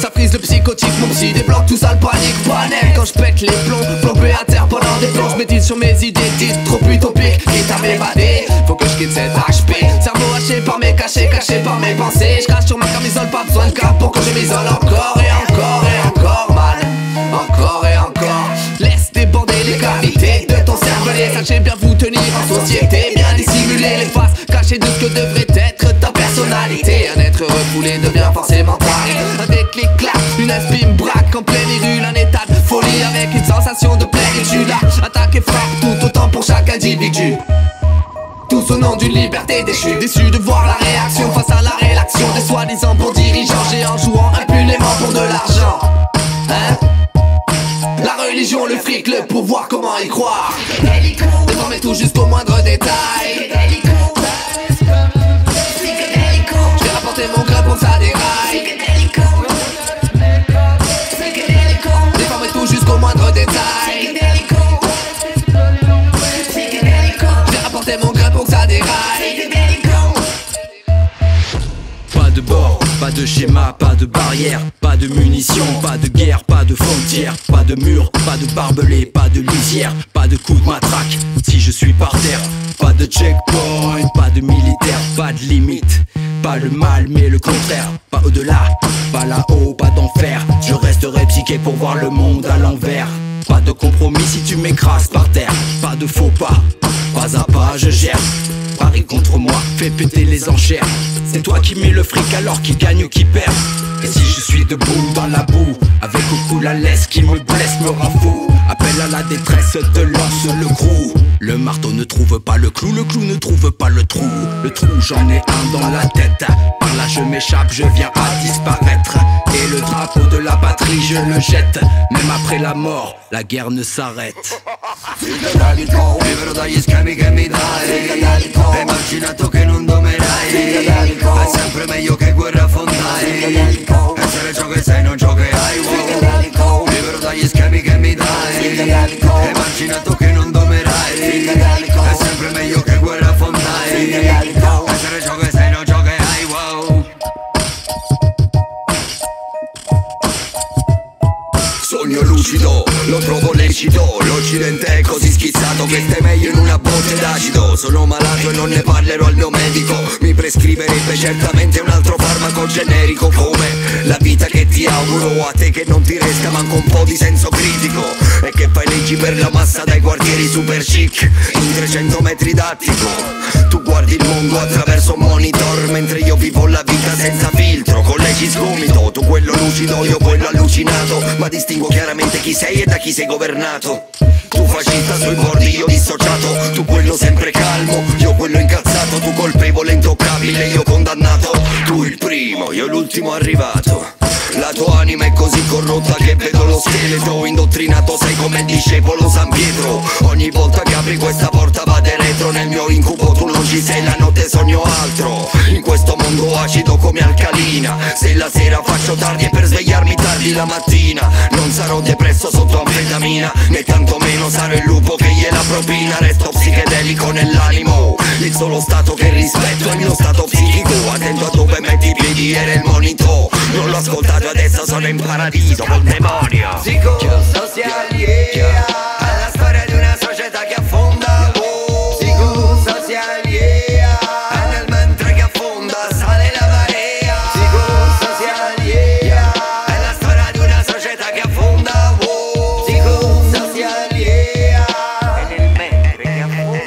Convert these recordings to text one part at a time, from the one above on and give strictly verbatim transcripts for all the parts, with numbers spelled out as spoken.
Ça frise le psychotique, mon psy débloque tout ça, le panique, panique. Quand je pète les plombs, plombé à terre pendant des plombs. Je médite sur mes idées, dites trop utopiques, quitte à m'évader. Faut que je quitte cet H P. Cerveau haché par mes cachets, caché par mes pensées. Je crache sur ma camisole, pas besoin de cap pour que je m'isole encore et encore et encore, man. Encore et encore. Laisse déborder les cavités de ton cervelet. Sachez bien vous tenir en société, bien dissimuler les faces cachées de ce que devrait être ta personnalité. Un être refoulé devient forcément taré. Un déclic clap, une espime braque en pleine irule. Un état de folie avec une sensation de plénitude. Attaque et frappe tout autant pour chaque individu. Tous au nom d'une liberté déchue. Déçu de voir la réaction face à la réaction des soi-disant bons dirigeants géants jouant impunément pour de l'argent. Hein? La religion, le fric, le pouvoir, comment y croire? Déformer tout jusqu'au moindre détail. Je vais rapporter mon grain pour que ça déraille. Déformer tout jusqu'au moindre détail. Je vais rapporter mon grain pour que ça déraille. Pas de bord, pas de schéma, pas de barrière, pas de munitions, pas de guerre, pas de frontières, pas de mur, pas de barbelés, pas de lisière, pas de coup de matraque si je suis par terre. Pas de checkpoint, pas de militaire, pas de limite, pas le mal mais le contraire. Pas au-delà, pas là-haut, pas d'enfer. Je resterai psyché pour voir le monde à l'envers. Pas de compromis si tu m'écrases par terre. Pas de faux pas, pas à pas je gère. Parie contre moi, fais péter les enchères. C'est toi qui mets le fric alors qui gagne ou qui perd. Et si je suis debout dans la boue, avec au cou la laisse qui me blesse, me rend fou. Appel à la détresse, te lance le grou. Le marteau ne trouve pas le clou, le clou ne trouve pas le trou. Le trou j'en ai un dans la tête. Par là je m'échappe, je viens à disparaître. Et le drapeau de la patrie je le jette. Même après la mort, la guerre ne s'arrête. Libero dagli schemi che mi dai. Hai immaginato che non domerai. È sempre meglio che guerra fondai. Essere ciò che sei, non ciò che hai. Wow. Libero dagli schemi che mi dai. Hai immaginato che non domerai. È sempre meglio che guerra fondai. Essere ciò che sei, non ciò che hai. Wow. Sogno lucido, lo trovo lecito. L'Occidente è così schizzato che stai meglio in una botte d'acido. Sono malato e non ne parlerò al mio medico. Mi prescriverebbe certamente un altro farmaco generico. Come la vita che ti auguro a te, che non ti resta manco un po' di senso critico. E che fai leggi per la massa dai quartieri super chic in trecento metri d'attico. Tu guardi il mondo attraverso un monitor, mentre io vivo la vita senza filtro. Con leggi sgomito, tu quello lucido, io quello allucinato. Ma distingo chiaramente chi sei e da chi sei governato. Tu fascista sui bordi, io dissociato. Tu quello sempre calmo, io quello incazzato. Tu colpevole, intoccabile, io condannato. Tu il primo, io l'ultimo arrivato. La tua anima è così corrotta che vedo lo scheletro. Indottrinato sei come il discepolo San Pietro. Ogni volta che apri questa porta vade retro. Nel mio incubo tu non ci sei, la notte sogno altro. In questo mondo acido come alcalina. Se la sera faccio tardi e per svegliarmi tardi la mattina non sarò depresso sotto anfetamina, né tantomeno sarò il lupo che gliela propina. Resto psichedelico nell'animo. Il solo stato che rispetto è il mio stato psichico. Attento a dove metti i piedi, era il monito. Non l'ho ascoltato, adesso sono in paradiso col demonio. Psicosocial, yeah. Alla storia di una società che affonda. Oh. Psicosocial, yeah. È nel mentre che affonda sale la marea. Psicosocial, yeah. È la storia di una società che affonda. Oh. Psicosocial, yeah. È nel mentre che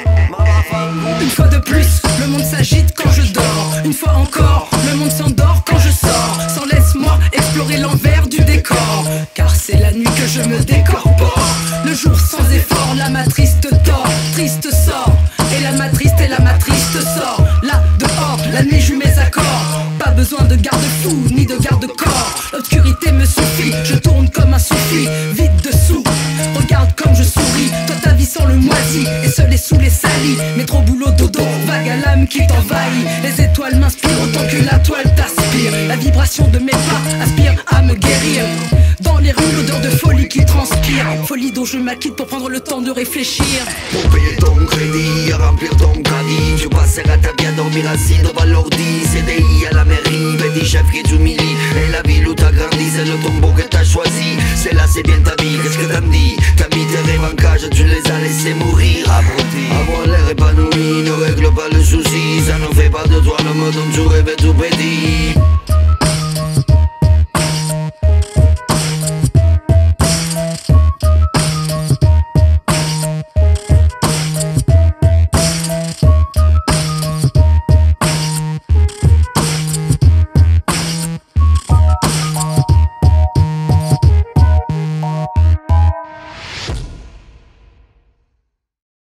affonda. Une fois de plus, le monde s'agite quand je dors. Une fois encore, le monde s'endort quand je sors. Sans laisse-moi explorer l'envers du décor, car c'est la nuit que je me décorpore. Le jour sans effort, la matrice te tord. Triste sort, et la matrice et la matrice te sort. Là, dehors, la nuit joue mes accords. Pas besoin de garde-fou, ni de garde-corps. L'obscurité me suffit, je tourne comme un souffle. Vide dessous, regarde comme je souris. Toi ta vie sans le moisi, et seul et sous les salis. Métro boulot dodo, vague à l'âme qui t'envahit. Les étoiles m'inspirent autant que la toile t'aspire. La vibration de mes pas aspire à me guérir. Dans les rues, l'odeur de folie qui transpire. Folie dont je m'acquitte pour prendre le temps de réfléchir. Pour payer ton crédit, remplir ton caddie. Tu passeras ta vie à dormir assis devant l'ordi. C D I à la mairie, petit chef qui t'humilie. Et la ville où t'as grandi, c'est le tombeau que t'as choisi. C'est là, c'est bien ta vie, qu'est-ce que t'en dis? T'as mis tes rêves en cage, tu les as laissés mourir. Abruti, avoir l'air épanoui ne règle pas le souci. Ça ne fait pas de toi le mode dont tu rêvais